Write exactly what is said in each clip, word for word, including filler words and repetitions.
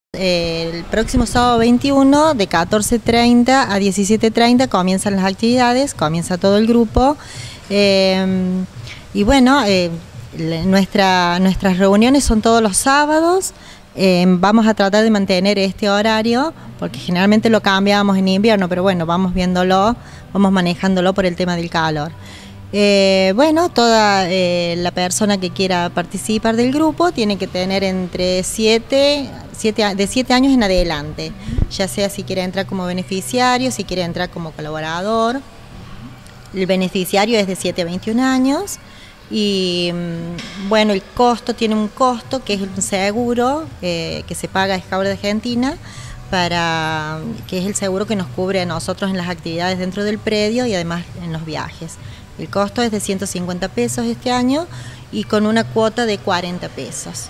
El próximo sábado veintiuno de catorce treinta a diecisiete treinta comienzan las actividades, comienza todo el grupo eh, y bueno, eh, nuestra, nuestras reuniones son todos los sábados. Eh, vamos a tratar de mantener este horario porque generalmente lo cambiamos en invierno, pero bueno, vamos viéndolo, vamos manejándolo por el tema del calor. Eh, bueno, toda eh, la persona que quiera participar del grupo tiene que tener entre siete, siete, de siete años en adelante, ya sea si quiere entrar como beneficiario, si quiere entrar como colaborador. El beneficiario es de siete a veintiún años y bueno, el costo tiene un costo que es un seguro eh, que se paga a Scout de Argentina, para, que es el seguro que nos cubre a nosotros en las actividades dentro del predio y además en los viajes. El costo es de ciento cincuenta pesos este año y con una cuota de cuarenta pesos.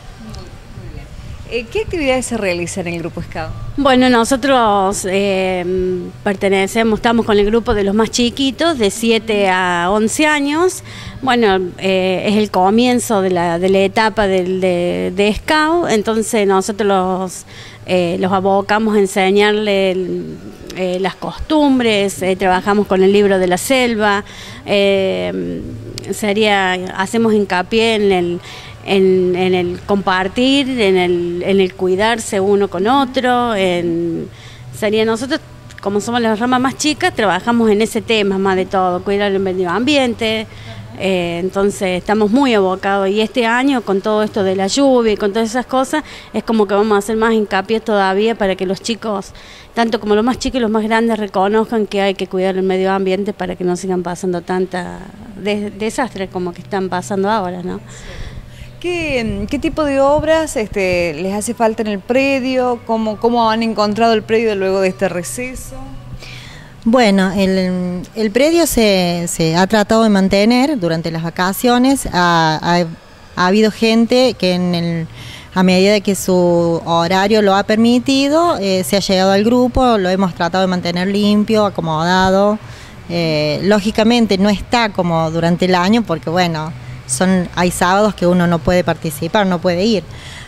¿Qué actividades se realizan en el Grupo Scout? Bueno, nosotros eh, pertenecemos, estamos con el grupo de los más chiquitos, de siete a once años. Bueno, eh, es el comienzo de la, de la etapa del, de, de Scout, entonces nosotros los, eh, los abocamos a enseñarle el, eh, las costumbres, eh, trabajamos con el libro de la selva, eh, sería, hacemos hincapié en el... En, en el compartir, en el, en el cuidarse uno con otro, en, sería nosotros, como somos las ramas más chicas, trabajamos en ese tema más de todo, cuidar el medio ambiente, eh, entonces estamos muy abocados y este año con todo esto de la lluvia y con todas esas cosas, es como que vamos a hacer más hincapié todavía para que los chicos, tanto como los más chicos y los más grandes, reconozcan que hay que cuidar el medio ambiente para que no sigan pasando tantas des desastres como que están pasando ahora, ¿no? ¿Qué, ¿Qué tipo de obras este, les hace falta en el predio? ¿Cómo, ¿Cómo han encontrado el predio luego de este receso? Bueno, el, el predio se, se ha tratado de mantener durante las vacaciones. Ha, ha, ha habido gente que en el, a medida que su horario lo ha permitido, eh, se ha llegado al grupo, lo hemos tratado de mantener limpio, acomodado. Eh, lógicamente no está como durante el año porque bueno, Son, hay sábados que uno no puede participar, no puede ir,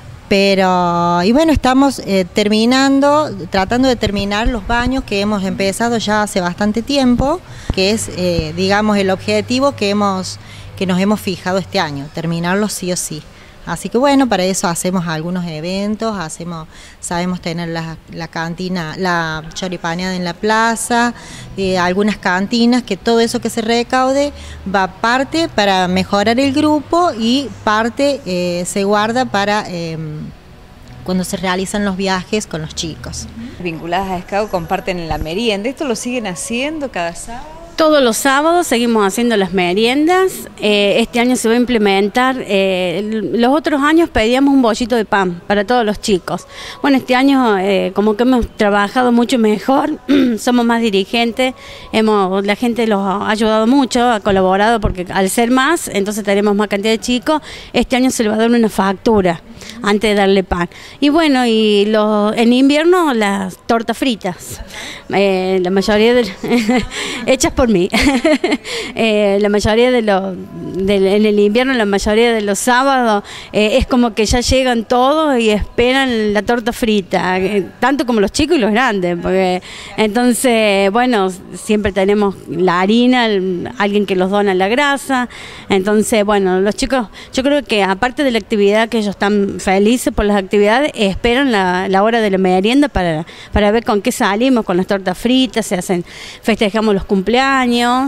pero y bueno, estamos eh, terminando, tratando de terminar los baños que hemos empezado ya hace bastante tiempo, que es eh, digamos el objetivo que hemos que nos hemos fijado este año, terminarlos sí o sí. Así que bueno, para eso hacemos algunos eventos, hacemos, sabemos tener la, la cantina, la choripaneada en la plaza, eh, algunas cantinas, que todo eso que se recaude va parte para mejorar el grupo y parte eh, se guarda para eh, cuando se realizan los viajes con los chicos. Vinculadas a Scout comparten la merienda, ¿esto lo siguen haciendo cada sábado? Todos los sábados seguimos haciendo las meriendas, eh, este año se va a implementar, eh, los otros años pedíamos un bollito de pan para todos los chicos. Bueno, este año eh, como que hemos trabajado mucho mejor, somos más dirigentes, hemos, la gente los ha ayudado mucho, ha colaborado porque al ser más, entonces tenemos más cantidad de chicos, este año se le va a dar una factura antes de darle pan. Y bueno, y los, en invierno las tortas fritas, eh, la mayoría de hechas por mí. eh, la mayoría de los, de, en el invierno, la mayoría de los sábados, eh, es como que ya llegan todos y esperan la torta frita, eh, tanto como los chicos y los grandes, porque entonces, bueno, siempre tenemos la harina, el, alguien que los dona la grasa, entonces, bueno, los chicos, yo creo que aparte de la actividad que ellos están felices por las actividades, esperan la, la hora de la merienda para, para ver con qué salimos, con las tortas fritas, se hacen, festejamos los cumpleaños,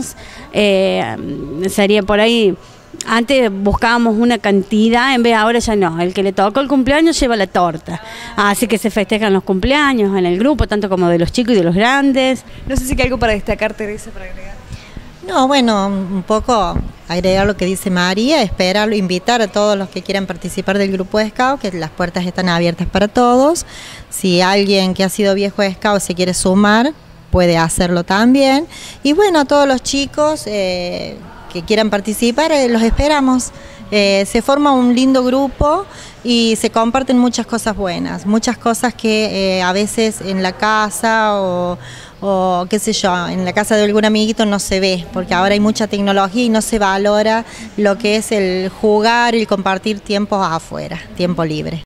eh, sería por ahí, antes buscábamos una cantidad, en vez ahora ya no, el que le tocó el cumpleaños lleva la torta, así que se festejan los cumpleaños en el grupo, tanto como de los chicos y de los grandes. No sé si hay algo para destacar, Teresa, para agregar. No, bueno, un poco agregar lo que dice María, esperarlo, invitar a todos los que quieran participar del grupo de Scout, que las puertas están abiertas para todos. Si alguien que ha sido viejo de Scout se quiere sumar, puede hacerlo también. Y bueno, a todos los chicos eh, que quieran participar, eh, los esperamos. Eh, se forma un lindo grupo y se comparten muchas cosas buenas, muchas cosas que eh, a veces en la casa o, o qué sé yo, en la casa de algún amiguito no se ve, porque ahora hay mucha tecnología y no se valora lo que es el jugar y el compartir tiempos afuera, tiempo libre.